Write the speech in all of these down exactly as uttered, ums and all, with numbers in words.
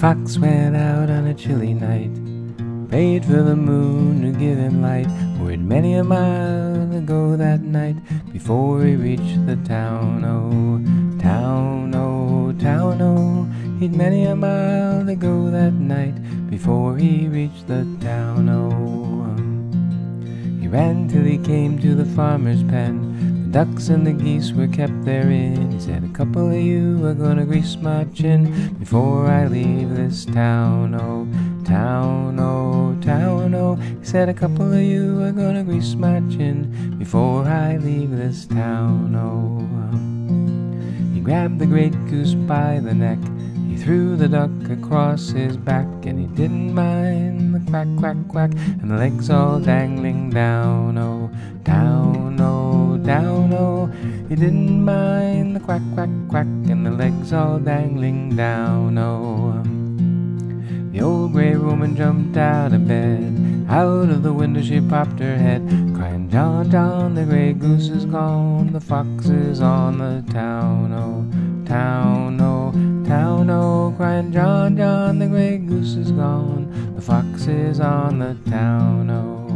fox went out on a chilly night, prayed for the moon to give him light, for he'd many a mile to go that night before he reached the town. Oh, town, oh, town, oh, he'd many a mile to go that night before he reached the town. Oh, um, he ran till he came to the farmer's pen. The ducks and the geese were kept therein. He said, a couple of you are gonna grease my chin before I leave this town. Oh, town, oh, town, oh. He said, a couple of you are gonna grease my chin before I leave this town. Oh, um, he grabbed the great goose by the neck. He threw the duck across his back, and he didn't mind the quack, quack, quack, and the legs all dangling down. Oh, down, oh, down, oh. He didn't mind the quack, quack, quack, and the legs all dangling down. Oh, um, the old gray woman jumped out of bed. Out of the window she popped her head, crying, John, John, the gray goose is gone, the fox is on the town. Oh, town, oh, town, oh, crying, John, John, the gray goose is gone, the fox is on the town. Oh,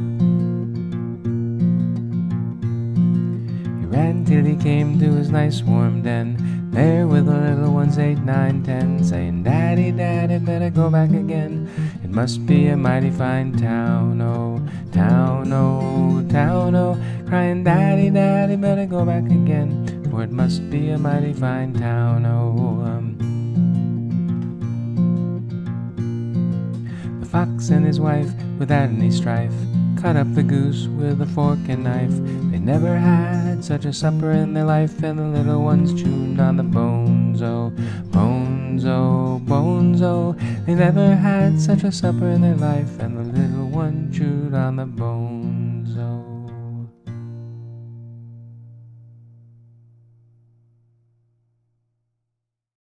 um. He ran till he came to his nice warm den, there with the little ones, eight, nine, ten, saying, Daddy, Daddy, better go back again. It must be a mighty fine town. Oh, town, oh, town, oh, crying, Daddy, Daddy, better go back again, for it must be a mighty fine town. Oh, um. The fox and his wife, without any strife, cut up the goose with a fork and knife. They never had such a supper in their life, and the little ones chewed on the bones. Oh, bones, oh, bones, oh. They never had such a supper in their life, and the little one chewed on the bones.